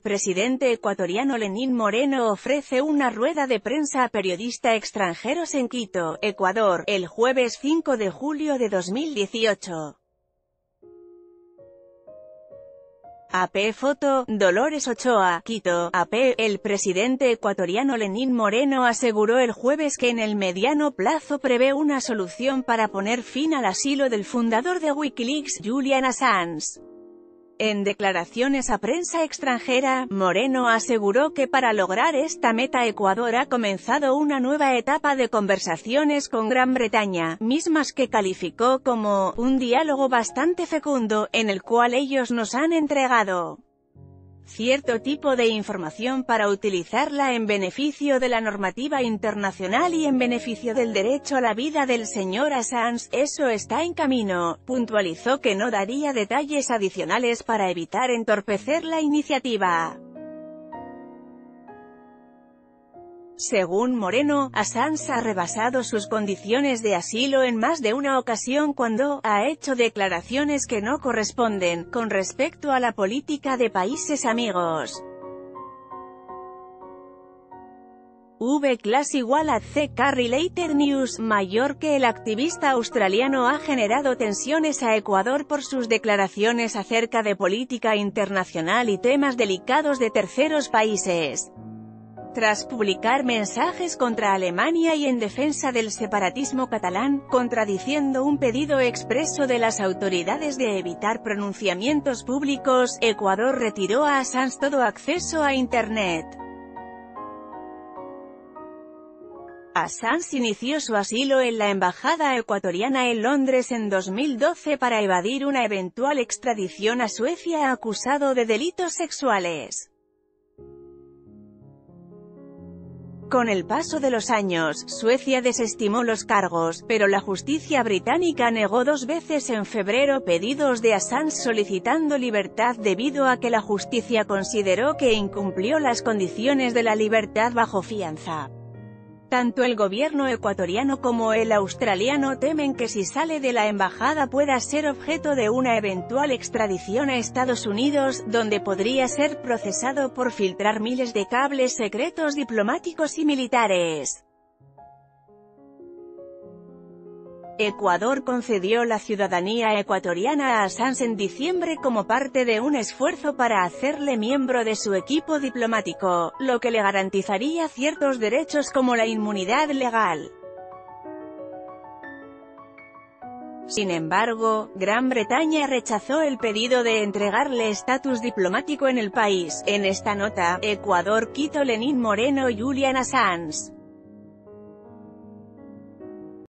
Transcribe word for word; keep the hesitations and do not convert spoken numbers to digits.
presidente ecuatoriano Lenín Moreno ofrece una rueda de prensa a periodistas extranjeros en Quito, Ecuador, el jueves cinco de julio de dos mil dieciocho. A P Foto, Dolores Ochoa, Quito, A P El presidente ecuatoriano Lenín Moreno aseguró el jueves que en el mediano plazo prevé una solución para poner fin al asilo del fundador de Wikileaks, Julian Assange. En declaraciones a prensa extranjera, Moreno aseguró que para lograr esta meta Ecuador ha comenzado una nueva etapa de conversaciones con Gran Bretaña, mismas que calificó como un diálogo bastante fecundo, en el cual ellos nos han entregado cierto tipo de información para utilizarla en beneficio de la normativa internacional y en beneficio del derecho a la vida del señor Assange. Eso está en camino. Puntualizó que no daría detalles adicionales para evitar entorpecer la iniciativa. Según Moreno, Assange ha rebasado sus condiciones de asilo en más de una ocasión cuando ha hecho declaraciones que no corresponden con respecto a la política de países amigos. V-Class igual a C K Related News. Mayor que el activista australiano ha generado tensiones a Ecuador por sus declaraciones acerca de política internacional y temas delicados de terceros países. Tras publicar mensajes contra Alemania y en defensa del separatismo catalán, contradiciendo un pedido expreso de las autoridades de evitar pronunciamientos públicos, Ecuador retiró a Assange todo acceso a Internet. Assange inició su asilo en la embajada ecuatoriana en Londres en dos mil doce para evadir una eventual extradición a Suecia acusado de delitos sexuales. Con el paso de los años, Suecia desestimó los cargos, pero la justicia británica negó dos veces en febrero pedidos de Assange solicitando libertad debido a que la justicia consideró que incumplió las condiciones de la libertad bajo fianza. Tanto el gobierno ecuatoriano como el australiano temen que si sale de la embajada pueda ser objeto de una eventual extradición a Estados Unidos, donde podría ser procesado por filtrar miles de cables secretos diplomáticos y militares. Ecuador concedió la ciudadanía ecuatoriana a Assange en diciembre como parte de un esfuerzo para hacerle miembro de su equipo diplomático, lo que le garantizaría ciertos derechos como la inmunidad legal. Sin embargo, Gran Bretaña rechazó el pedido de entregarle estatus diplomático en el país. En esta nota, Ecuador quitó Lenín Moreno y Julian Assange.